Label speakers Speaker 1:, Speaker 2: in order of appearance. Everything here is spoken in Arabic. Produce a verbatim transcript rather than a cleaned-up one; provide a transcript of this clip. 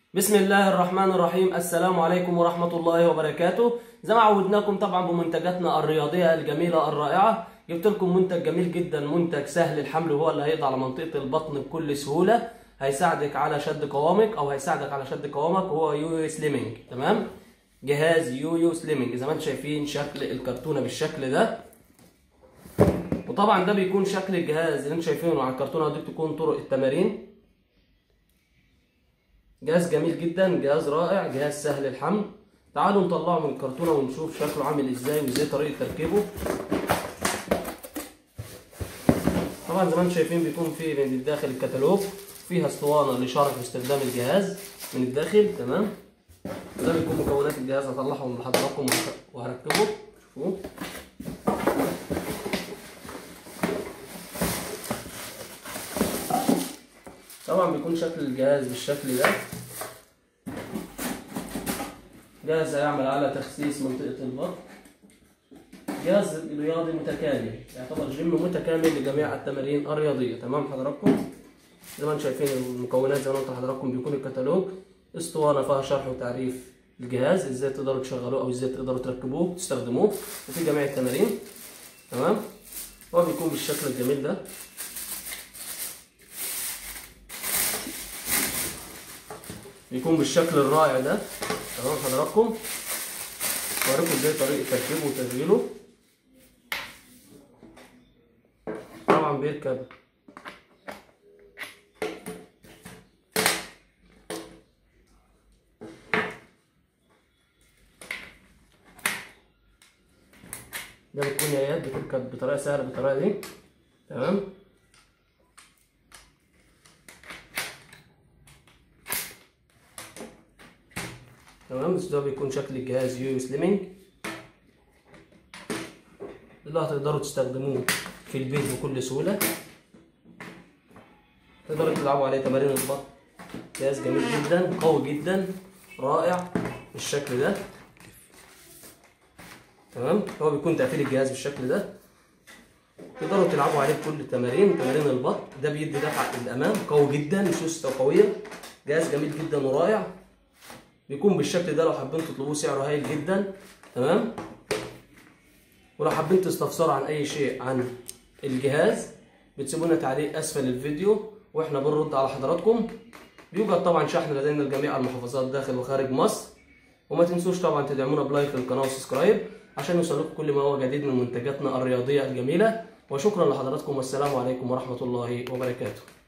Speaker 1: بسم الله الرحمن الرحيم. السلام عليكم ورحمة الله وبركاته. زي ما عودناكم طبعا بمنتجاتنا الرياضية الجميلة الرائعة، جبت لكم منتج جميل جدا، منتج سهل الحمل، وهو اللي هيقضي على منطقة البطن بكل سهولة، هيساعدك على شد قوامك او هيساعدك على شد قوامك، وهو يويو سليمنج. تمام، جهاز يويو سليمنج زي ما انتم شايفين شكل الكرتونة بالشكل ده. وطبعا ده بيكون شكل الجهاز اللي انتم شايفينه على الكرتونة دي، تكون طرق التمارين. جهاز جميل جدا، جهاز رائع، جهاز سهل الحمل. تعالوا نطلعه من الكرتونه ونشوف شكله عامل ازاي وازاي طريقه تركيبه. طبعا زي ما انتم شايفين بيكون فيه من الداخل الكتالوج، فيها اسطوانه لشرح استخدام الجهاز من الداخل. تمام، وده بيكون مكونات الجهاز، هطلعهم لحضراتكم وهركبه. شوفوا طبعا بيكون شكل الجهاز بالشكل ده. جهاز هيعمل على تخسيس منطقة البطن، جهاز رياضي متكامل، يعتبر جيم متكامل لجميع التمارين الرياضية. تمام حضراتكم، زي ما انتم شايفين المكونات زي ما قلت لحضراتكم، بيكون الكتالوج، اسطوانة فيها شرح وتعريف الجهاز، ازاي تقدروا تشغلوه او ازاي تقدروا تركبوه وتستخدموه وفي جميع التمارين. تمام، هو بيكون بالشكل الجميل ده. بيكون بالشكل الرائع ده. تمام حضراتكم، اوريكم ازاي طريقه تركيبه وتشغيله. طبعا بيركب ده، بتكون يايات بتركب بطريقه سهله بالطريقه دي. تمام، تمام. بس ده بيكون شكل الجهاز يويو سليمنج اللي هتقدروا تستخدموه في البيت بكل سهوله، تقدروا تلعبوا عليه تمارين البطن. جهاز جميل جدا، قوي جدا، رائع بالشكل ده. تمام، هو بيكون تقفيل الجهاز بالشكل ده، تقدروا تلعبوا عليه كل التمارين، تمارين البطن. ده بيدي دفعه للامام، قوي جدا، سوسته قويه، جهاز جميل جدا ورائع. بيكون بالشكل ده، لو حابين تطلبوه سعره هايل جدا. تمام، ولو حابين تستفسروا عن اي شيء عن الجهاز بتسيبوا لنا تعليق اسفل الفيديو واحنا بنرد على حضراتكم. بيوجد طبعا شحن لدينا لجميع المحافظات داخل وخارج مصر. وما تنسوش طبعا تدعمونا بلايك للقناه وسبسكرايب عشان يوصلكم كل ما هو جديد من منتجاتنا الرياضيه الجميله. وشكرا لحضراتكم، والسلام عليكم ورحمه الله وبركاته.